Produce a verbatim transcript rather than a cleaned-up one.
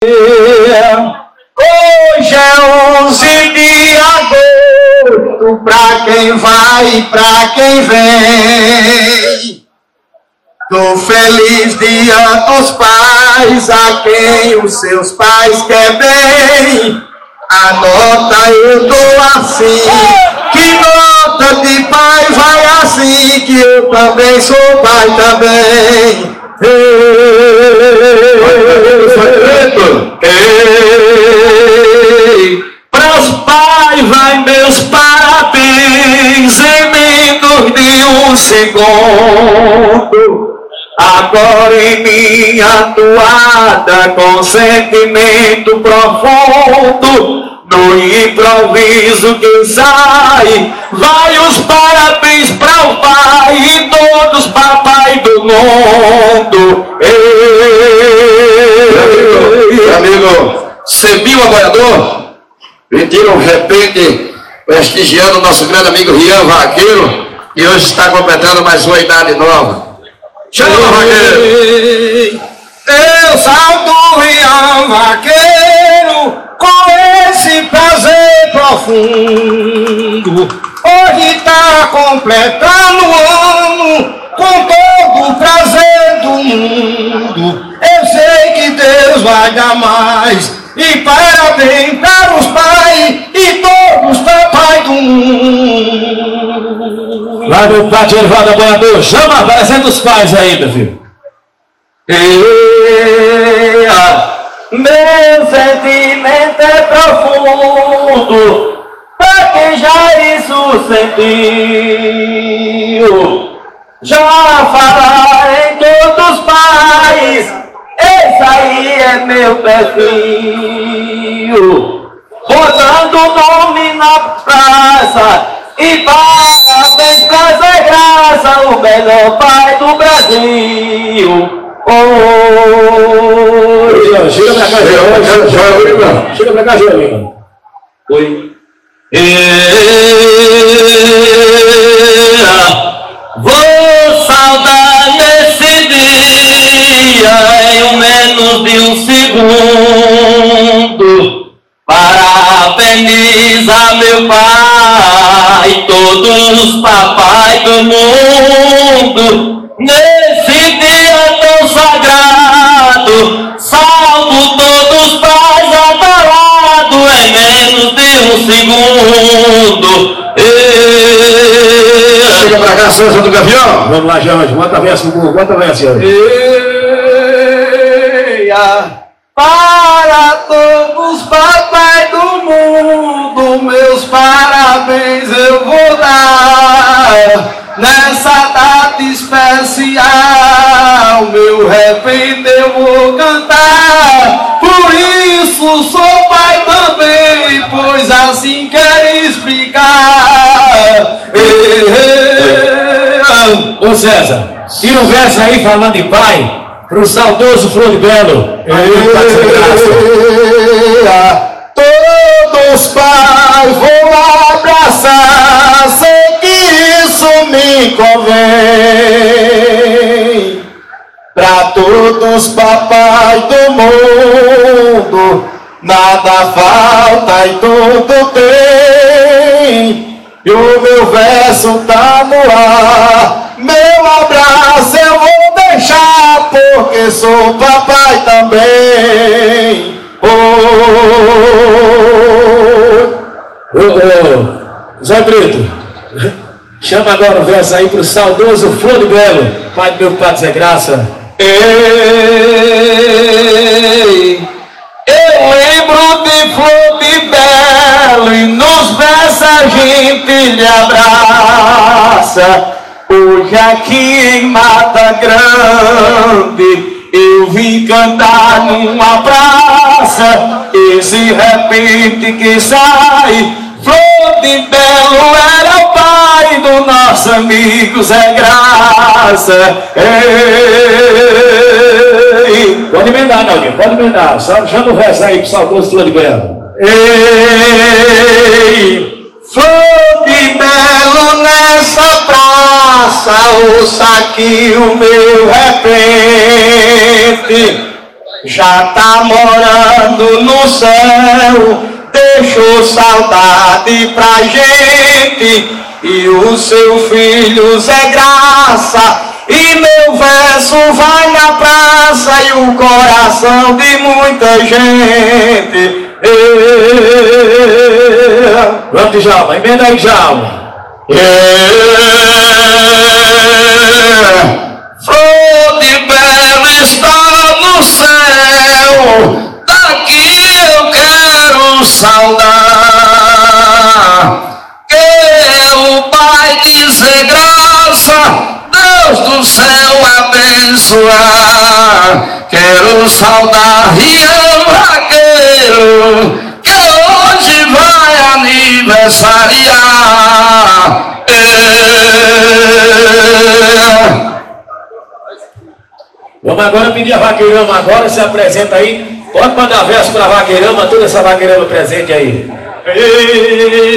Hoje é onze de agosto, pra quem vai e pra quem vem. Do feliz dia dos pais, a quem os seus pais querem bem. A nota eu dou assim, que nota de pai vai assim, que eu também sou pai também. Ei, pros pais vai meus parabéns, em menos de um segundo. Agora em minha toada, com sentimento profundo, no improviso que sai, vai os parabéns para o pai e todos papai do mundo. Ei, meu amigo, Sebinho Apoiador, pediram de repente, prestigiando o nosso grande amigo Rian Vaqueiro, que hoje está completando mais uma idade nova. Chama, Vaqueiro! Eu salto Rian Vaqueiro com esse prazer profundo. Hoje tá completando o ano com todo o prazer do mundo. Eu sei que Deus vai dar mais. E parabéns para os pais e todos os papai do mundo. Lá no pátio Ervaldo Apoiador, chama, aparecendo os pais aí, meu filho. Eia, meu sentimento é profundo, pra quem já isso sentiu. Já falar em todos os pais, esse aí é meu perfil. Botando o nome na praça e parabéns pra Zé Graça, o melhor pai do Brasil. Oi. Chega pra cá, João. Chega pra cá, João. Oi. Vou saudar nesse dia em menos de um segundo. Parabenizar meu pai e todos os papai do mundo. Nesse dia tão sagrado, salvo todos os pais abalado em menos de um segundo. Chega pra cá, Souza do Gavião. Vamos lá, Jorge, bota a versa, bota a versa. Eia, para todos os papai do mundo, meus parabéns eu vou dar. Nessa data especial, meu repente eu vou cantar. Por isso sou pai também, pois assim quero explicar. Ô César, tira um verso aí falando de pai, pro saudoso Flor de Belo. Todos os pais vou abraçar, sei que isso me convém. Pra todos papai do mundo, nada falta e tudo tem. E o meu verso tá no ar, meu abraço eu vou deixar, porque sou papai também. Oh, Ô, ô, Zé Brito, chama agora o verso aí pro saudoso Flor de Belo, pai do meu pai Zé Graça. Ei, eu lembro de Flor de Belo e nos versos a gente lhe abraça. Hoje aqui em Mata Grande eu vim cantar numa praça. Esse repente que sai, Flor de Belo era o pai do nosso amigo Zé Graça. Ei, Pode emendar, Naldinho, pode emendar. Só chama o verso aí pro saudoso Flor de Belo. ei, Flor de Belo nessa praça, ouça aqui o meu repente. já tá morando no céu, deixou saudade pra gente, e o seu filho Zé Graça, e meu verso vai na praça, e o coração de muita gente. Vamos, Djalma, emenda aí, Djalma. Flor de Belo está no céu, daqui eu quero saudar, que o Pai dizer graça, Deus do céu abençoar. Quero saudar Rian Vaqueiro, que hoje vai aniversariar. Vamos agora pedir a Vaqueirama, agora se apresenta aí. Pode mandar verso para a Vaqueirama, toda essa Vaqueirama presente aí. Ei,